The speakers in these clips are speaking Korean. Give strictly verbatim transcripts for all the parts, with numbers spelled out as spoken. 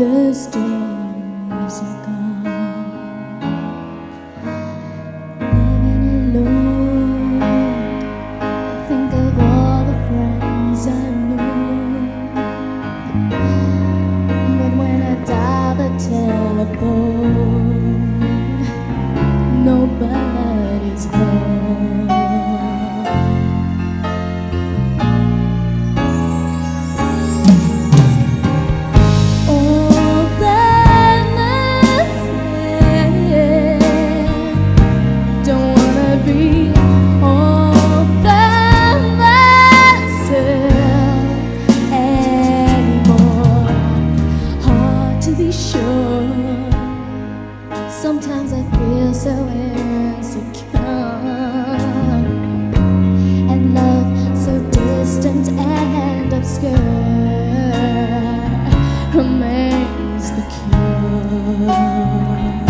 Those days are gone. Living alone, I think of all the friends I knew. But when I dial the telephone, nobody's home. Sometimes I feel so insecure, and love so distant and obscure remains the cure.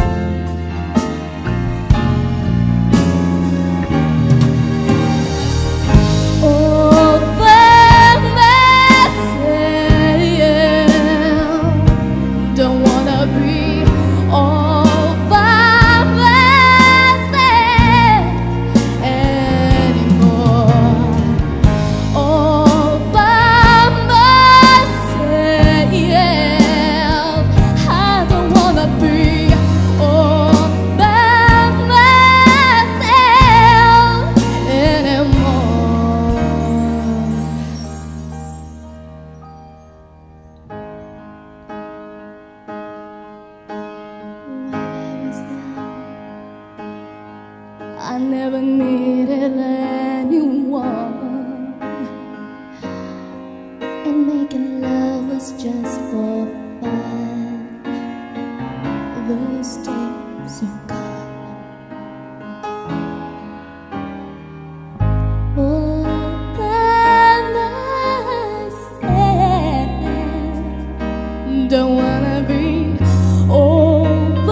I never needed anyone, and making love was just for fun. Those days are gone. Oh, then I said, don't wanna be old.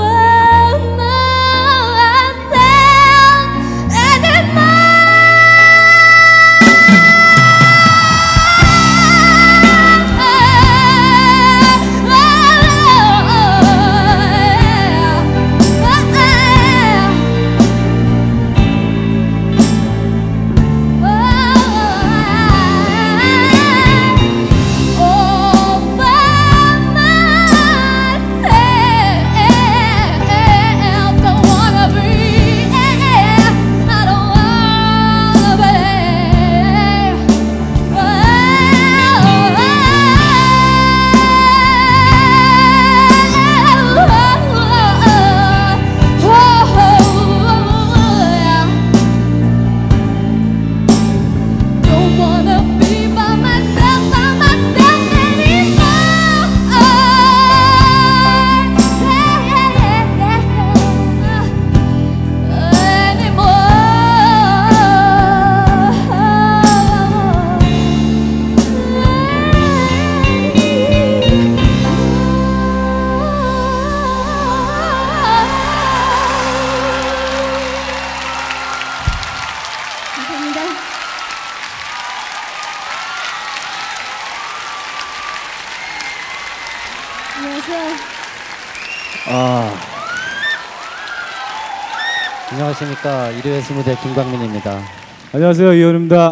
안녕하세요. 아, 안녕하십니까. 일요일 스무대 김광민입니다. 안녕하세요, 이현우입니다.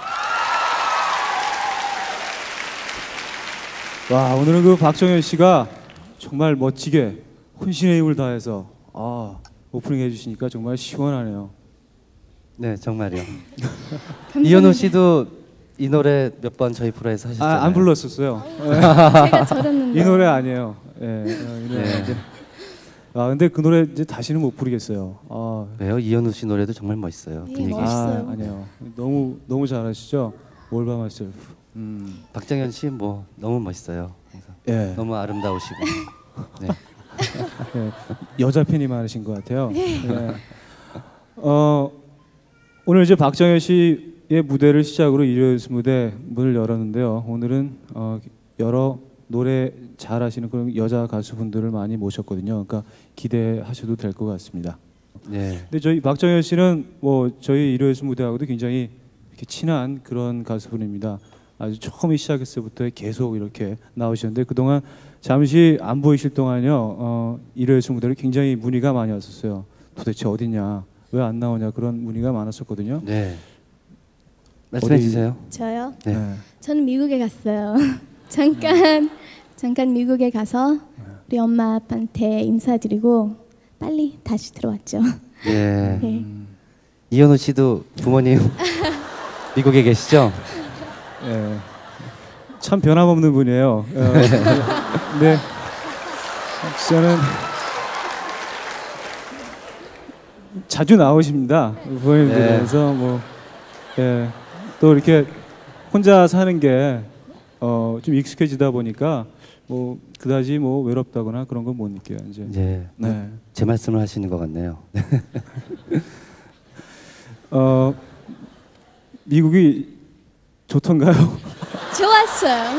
와, 오늘은 그 박정현 씨가 정말 멋지게 혼신의 힘을 다해서 아, 오프닝 해주시니까 정말 시원하네요. 네, 정말요. 이현우 씨도 이 노래 몇 번 저희 프로에서 하셨잖아요. 아, 안 불렀었어요. 제가 저랬는데. 이 노래 아니에요. 예, 네, 이 노래 네. 이제. 아, 근데 그 노래 이제 다시는 못 부르겠어요. 아, 왜요? 이현우 씨 노래도 정말 멋있어요. 네, 분위기. 멋있어요. 아, 아니에요. 너무 너무 잘하시죠. All by myself. 음, 박정현 씨 뭐 너무 멋있어요. 항상. 예, 너무 아름다우시고. 네. 예, 여자 팬이 많으신 것 같아요. 예. 어, 오늘 이제 박정현 씨의 무대를 시작으로 일요일 무대 문을 열었는데요. 오늘은 어, 여러 노래 잘하시는 그런 여자 가수분들을 많이 모셨거든요. 그러니까 기대하셔도 될 것 같습니다. 네. 근데 저희 박정현 씨는 뭐 저희 일요일 무대하고도 굉장히 이렇게 친한 그런 가수분입니다. 아주 처음 시작했을 때부터 계속 이렇게 나오셨는데 그동안 잠시 안 보이실 동안요 어, 일회성 무대를 굉장히 문의가 많이 왔었어요. 도대체 어디냐, 왜 안 나오냐 그런 문의가 많았었거든요. 네. 말씀해 어디- 주세요. 저요? 네. 네. 저는 미국에 갔어요. 잠깐 잠깐 미국에 가서 우리 엄마 아빠한테 인사드리고 빨리 다시 들어왔죠. 네. 네. 이현우 씨도 부모님 미국에 계시죠? 예. 참 변함없는 분이에요. 어, 네. 저는 자주 나오십니다. 부모님들에서 뭐 예. 또 이렇게 혼자 사는 게 어, 좀 익숙해지다 보니까 뭐 그다지 뭐 외롭다거나 그런 건 못 느껴요. 이제. 네. 네. 제 말씀을 하시는 것 같네요. 어, 미국이 좋던가요? 좋았어요.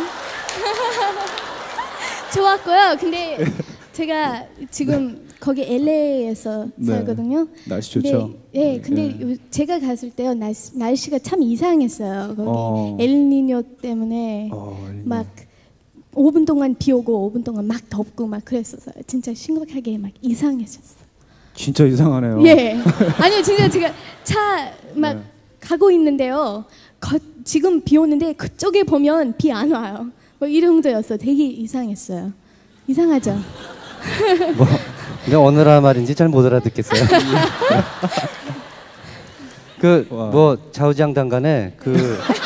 좋았고요. 근데 제가 지금 거기 엘에이에서 네. 살거든요. 날씨 좋죠. 근데, 예, 근데 네. 요- 제가 갔을 때요 날씨, 날씨가 참 이상했어요. 거기 어. 엘니뇨 때문에 어, 막 오 분 동안 비 오고 오 분 동안 막 덥고 막 그랬었어요. 진짜 심각하게 막 이상했었어요. 진짜 이상하네요. 예. 아니요, 진짜 제가 차 막 네. 가고 있는데요. 거, 지금 비 오는데 그쪽에 보면 비 안 와요. 뭐 이 정도였어. 되게 이상했어요. 이상하죠? 뭐 그냥 어느 나라 말인지 잘 못 알아듣겠어요. 그 와. 뭐 좌우장단간에 그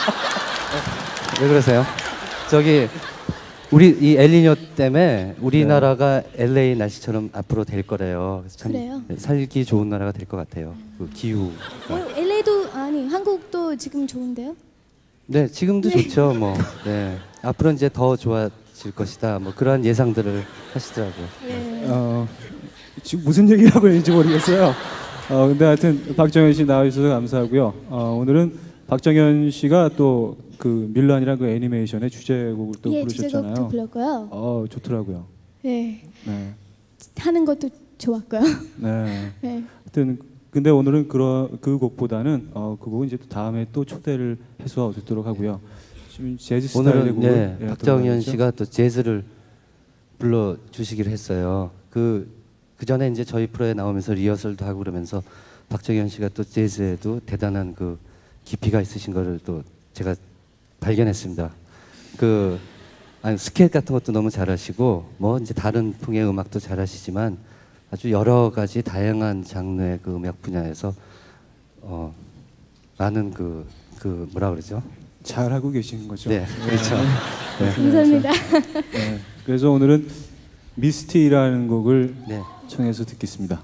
왜 그러세요? 저기 우리 이 엘니뇨 때문에 우리나라가 엘에이 날씨처럼 앞으로 될 거래요. 그래서 참 그래요? 살기 좋은 나라가 될 것 같아요. 그 기후. 어, 엘에이도 아니 한국도 지금 좋은데요? 네, 지금도 좋죠. 뭐. 네. 앞으로 이제 더 좋아질 것이다. 뭐 그러한 예상들을 하시더라고요. 예. 어, 지금 무슨 얘기를 하고 있는지 모르겠어요. 어, 근데 하여튼 박정현 씨 나와주셔서 감사하고요. 어, 오늘은 박정현 씨가 또 그 밀란이라는 그 애니메이션의 주제곡을 또 예, 부르셨잖아요. 주제곡도 불렀고요. 어, 좋더라고요. 예. 네. 하는 것도 좋았고요. 네. 예. 하여튼 근데 오늘은 그런 그 곡보다는 어, 그 곡은 이제 또 다음에 또 초대를 해서 듣도록 하고요. 지금 재즈 스타일의 오늘은 곡을 네, 예, 박정현 들어봐야죠. 씨가 또 재즈를 불러 주시기로 했어요. 그, 그 전에 이제 저희 프로에 나오면서 리허설도 하고 그러면서 박정현 씨가 또 재즈에도 대단한 그 깊이가 있으신 거를 또 제가 발견했습니다. 그 아니 스케일 같은 것도 너무 잘하시고 뭐 이제 다른 풍의 음악도 잘하시지만 아주 여러 가지 다양한 장르의 그 음악 분야에서 어 많은 그 그 뭐라 그러죠? 잘 하고 계신 거죠. 네, 그렇죠. 네. 감사합니다. 네. 그래서 오늘은 미스티라는 곡을 네. 청해서 듣겠습니다.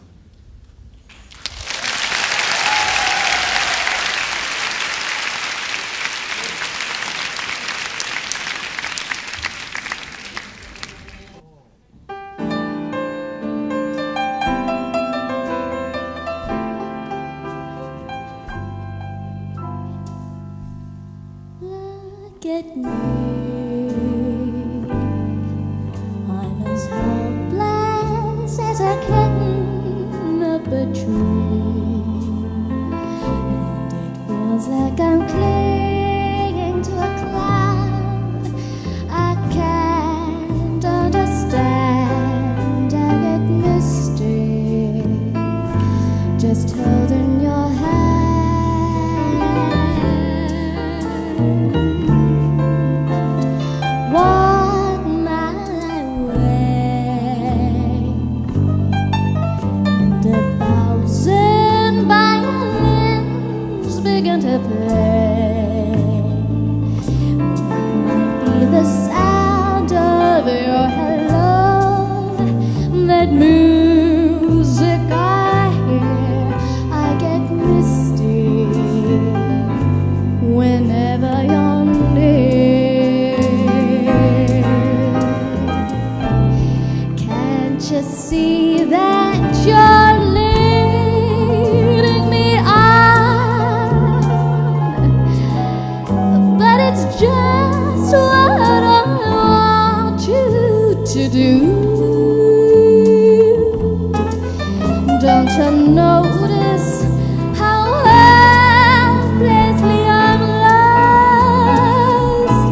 Look at me. I'm as helpless as a kitten up a tree, and it feels like I'm clinging to a cloud. I can't understand. I get misty just holding your hand. Walk my way, and a thousand violins begin to play. What might be the sound of your hello? That music I hear, I get misty whenever you're near. Can't you see that you're leading me on? But it's just what I want you to do. Don't you notice how helplessly I'm lost?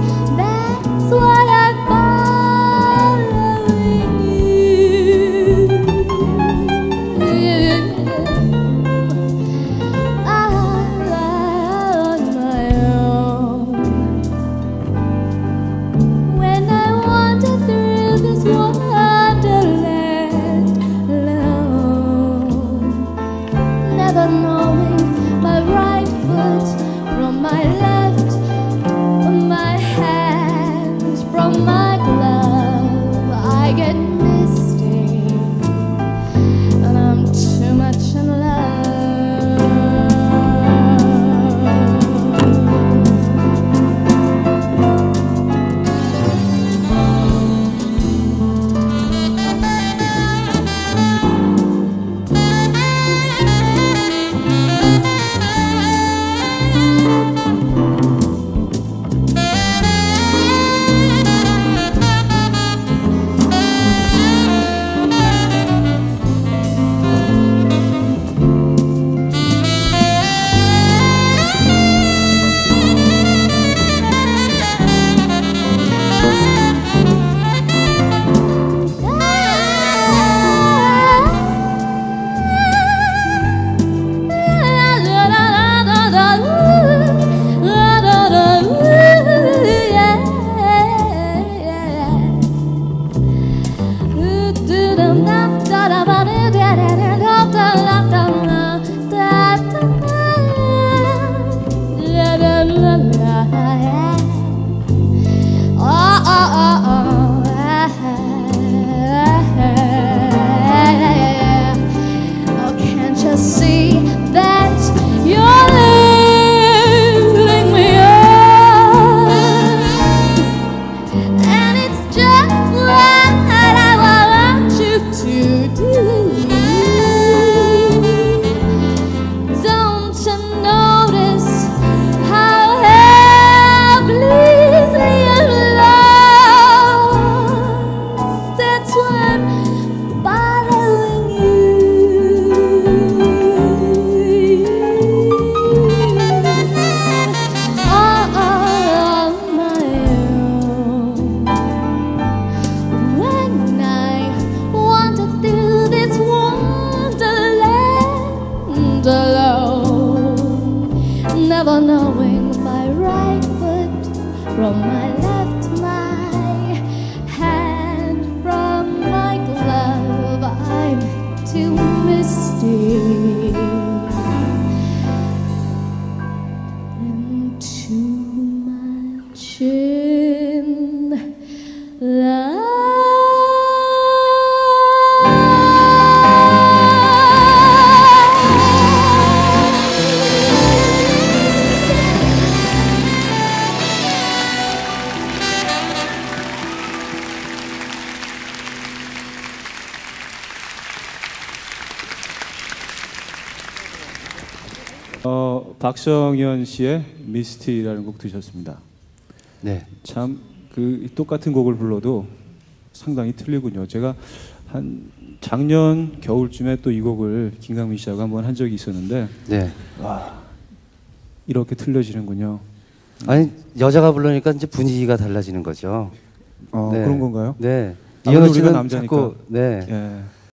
어, 박성현 씨의 미스티라는 곡 들으셨습니다. 네. 참 그 똑같은 곡을 불러도 상당히 틀리군요. 제가 한 작년 겨울쯤에 또 이 곡을 김강민 씨하고 한번 한 적이 있었는데 네. 와, 이렇게 틀려지는군요. 아니 여자가 부르니까 이제 분위기가 달라지는 거죠. 어, 네. 그런 건가요? 네. 아무래도 이현우 우리가 씨는 남자니까. 자꾸 네. 예.